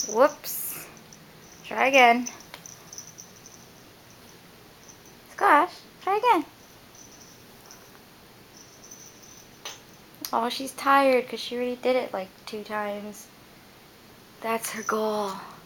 Whoops. Try again. Squash, try again. Oh, she's tired because she already did it like 2 times. That's her goal.